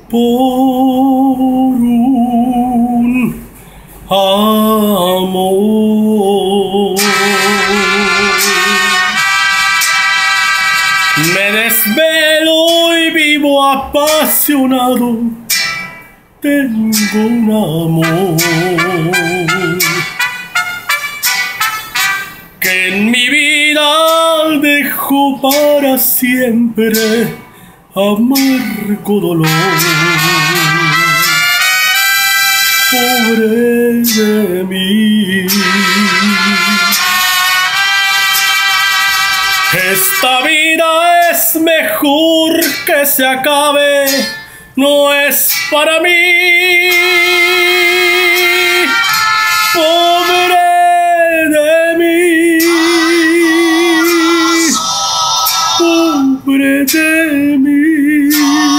por un amor. Me desvelo y vivo apasionado. Tengo un amor que en mi vida dejo para siempre amargo dolor. Pobre de mí. Esta vida es mejor que se acabe, no es para mí. Pobre de mí. Pobre de mí.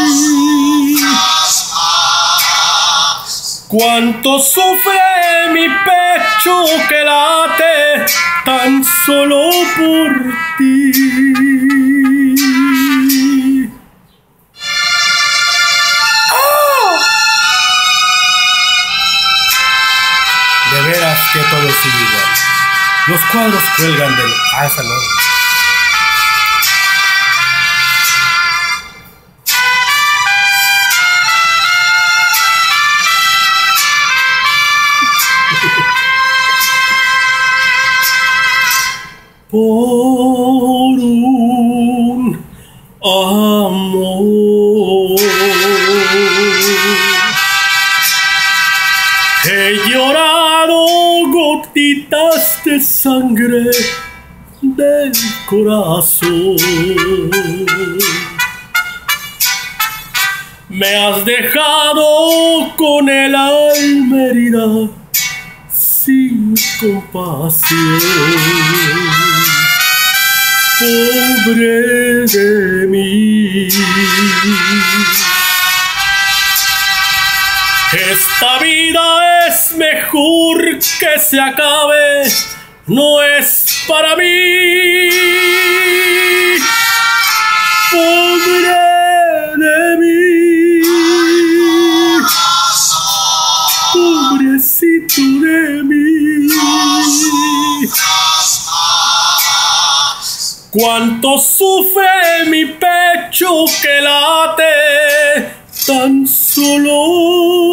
Cuánto sufre mi pecho que late tan solo por ti. ¡Oh! De veras que todo sigue igual. Los cuadros cuelgan del... esa no. Por un amor he llorado gotitas de sangre del corazón. Me has dejado con el alma herida sin compasión. Pobre de mí. Esta vida es mejor que se acabe, no es para mí. Pobre de mí. Pobrecito de mí. Cuánto sufre mi pecho que late tan solo